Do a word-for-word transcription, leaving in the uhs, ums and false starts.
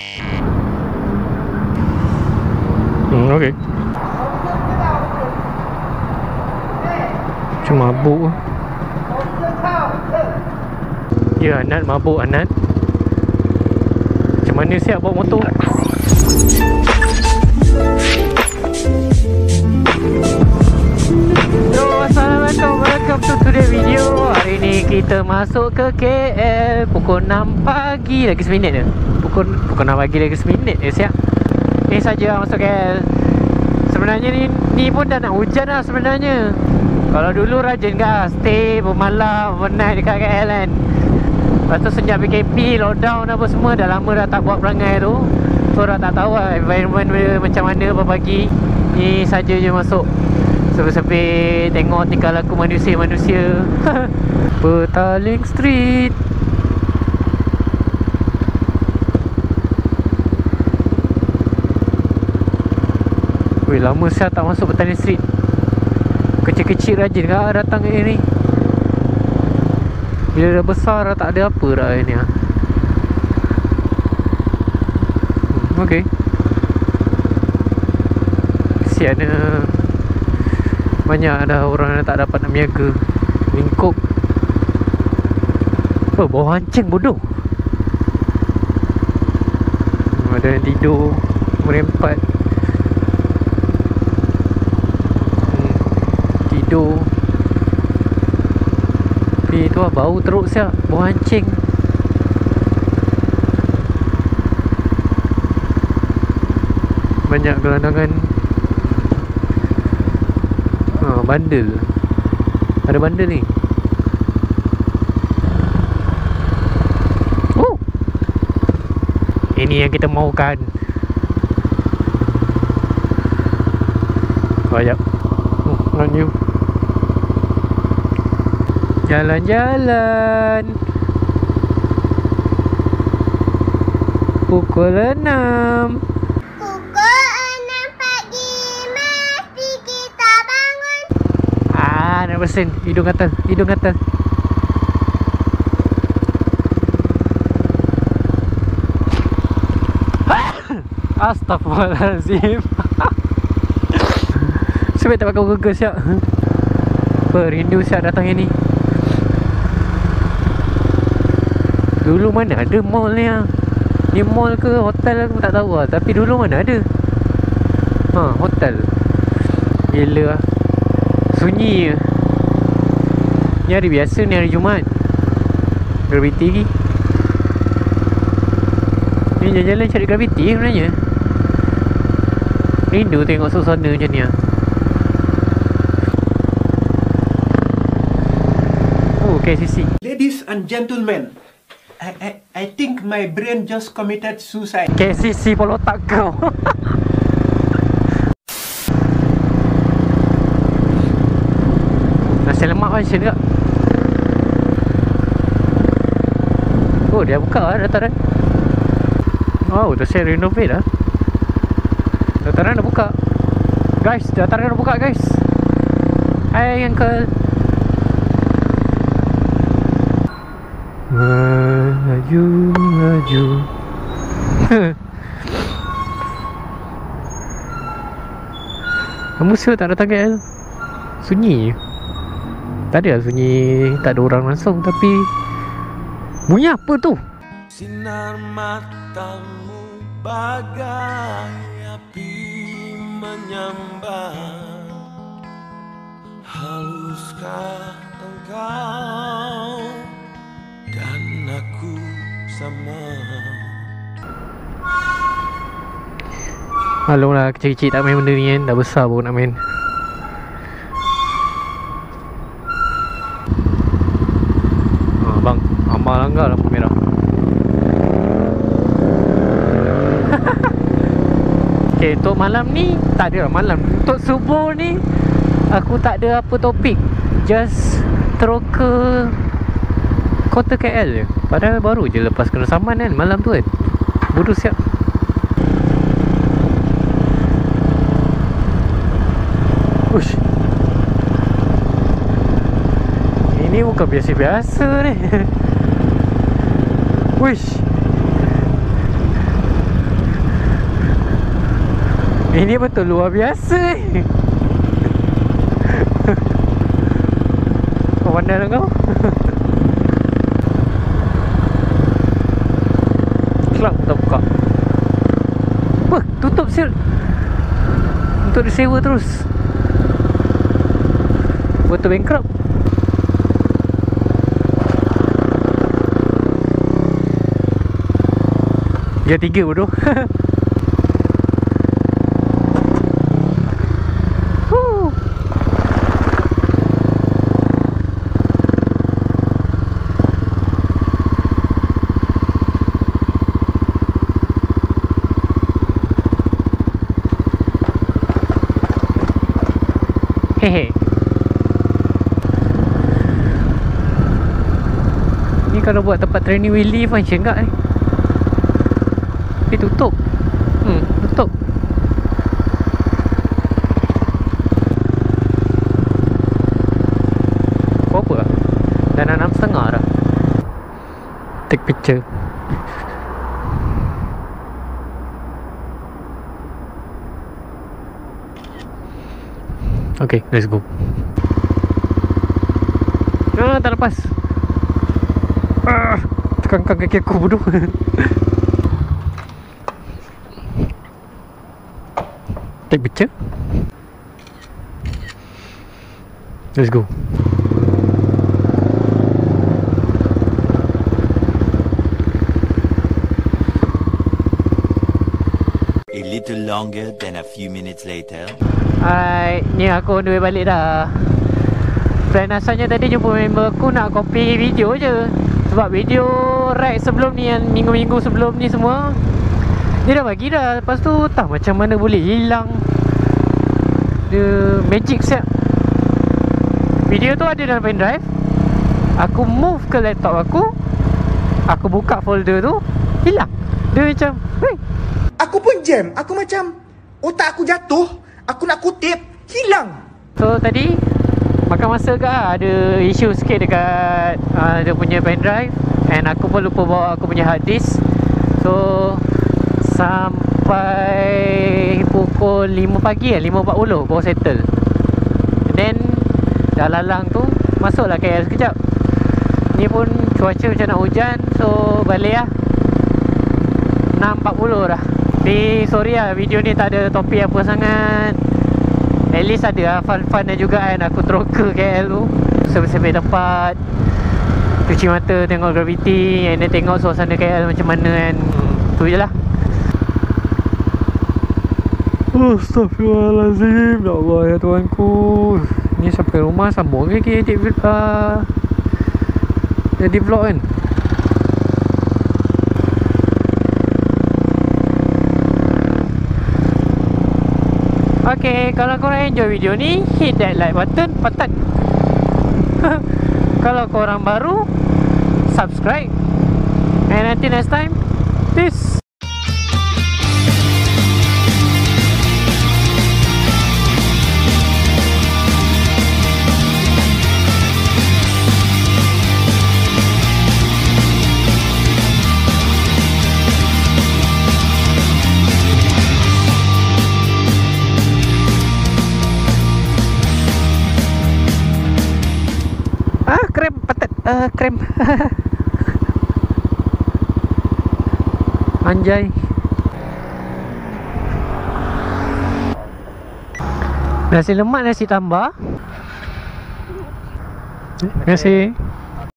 Hmm, okey. Cuma mabuk. Ya, Anat mabuk, Anat. Macam mana siap bawa motor? So, Assalamualaikum, welcome to today video. Hari ni kita masuk ke K L pukul enam pagi lagi seminit je. Pukul, pukul enam pagi lagi seminit je siap. Ni saja masuk K L. Sebenarnya ni, ni pun dah nak hujan lah sebenarnya. Kalau dulu rajin kan stay bermalam, overnight dekat K L kan. Lepas tu sejak P K P, lockdown apa semua, dah lama dah tak buat perangai tu. So dah tak tahu lah environment macam mana pagi. Ni saja je masuk sepi-sepi, tengok tingkah laku manusia-manusia. Petaling Street. Weh, lama saya tak masuk Petaling Street. Kecil-kecil rajin kah datang ke ni. Bila dah besar dah tak ada apa dah ni. Hmm, okey. Kesiannya banyak ada orang yang tak dapat nak berniaga. Lingkup. Oh, bawah hancing bodoh. Ada yang tidur merempat. hmm, Tidur. Tapi tu lah, bau teruk siap. Bau hancing. Banyak gelandangan. Ha, bandel. Ada bandel ni. Oh, ini yang kita mahukan. Banyak. Oh, not new. Jalan-jalan pukul enam. Pukul enam pagi mesti kita bangun. Ah, nak bersin. Hidung gatal, hidung gatal. Astaghfirullahaladzim. Sebab tak pakai Google siap. Perindu siap datang yang ni. Dulu mana ada mall ni lah. Ni mall ke hotel aku tak tahu lah. Tapi dulu mana ada. Ha, hotel. Gila lah. Sunyi je. Ni hari biasa, ni hari Jumaat. Graviti lagi. Ni jalan-jalan cari graviti sebenarnya. Rindu tengok suasana macam ni lah. Oh, K C C. Ladies and gentlemen, I, I, I think my brain just committed suicide. K C C polo tak kau. Nasi lemak macam juga. Oh, dia buka lah dataran. Oh, dah saya renovate lah. Dataran dah buka. Guys, dataran dah buka guys. Hai uncle. Maju, maju. Kamu sure tak datang K L? Sunyi. Tak ada lah sunyi. Tak ada orang langsung. Tapi bunyi apa tu? Sinar matamu bagai api menyambar. Haluskah engkau dan aku sama? Maklum lah, kecil-kecil tak main benda ni kan. Dah besar baru nak main. Ha, bang, amal langgar lampu merah. Okay, untuk malam ni tak ada lah malam. Untuk subuh ni aku tak ada apa topik. Just terus ke kota K L je. Padahal baru je lepas kena saman kan malam tu kan. Bodoh siap. Ush. Ini bukan biasa-biasa ni. Wish. Ini betul luar biasa. Kau pandai lah kau. Kelab tak buka. Wah, tutup sil. Untuk disewa terus. Betul bankrupt. Dia tiga bodoh. Hehe. Ni kalau buat tempat training wheelie macam enggak ni. Tapi tutup. Hmm, tutup. Berapa lah? Dah enam setengah dah. Take picture. Okay, let's go. Ah, tak lepas. Ah, tekan-tekan kaki aku bodoh. Take picture. Let's go. A little longer than a few minutes later. Hai, ni aku on the way balik dah. Plan asalnya tadi jumpa member aku nak copy video je. Sebab video ride sebelum ni, yang minggu-minggu sebelum ni semua, dia dah bagi dah. Lepas tu tak macam mana boleh hilang. Dia magic siap. Video tu ada dalam pendrive. Aku move ke laptop aku, aku buka folder tu, hilang. Dia macam, hey. Aku pun jam. Aku macam, otak aku jatuh. Aku nak kutip, hilang. So tadi makan masa ke, ada isu sikit dekat uh, dia punya pendrive. And aku pun lupa bawa aku punya hard disk. So sampai pukul lima pagi lah, lima empat puluh baru settle. And then dah lalang tu, masuklah K L sekejap. Ni pun cuaca macam nak hujan. So balik lah enam empat puluh dah. Tapi sorry lah, video ni tak ada topik apa sangat. At least ada lah fun-fun dan juga kan. Aku teroka K L tu, sampai-sampai tempat, cuci mata, tengok gravity, and then tengok suasana K L macam mana kan. hmm, Tu je lah. Astaghfirullahaladzim. Ya Allah ya Tuhanku. Ni sampai rumah sambung lagi edit uh, edit vlog kan. Okay, kalau korang enjoy video ni, hit that like button, patat. Kalau korang baru, subscribe. And until next time, peace. Ah, krem patat. Uh, krem. Anjay. Nasi lemak, nasi tambah. Terima kasih.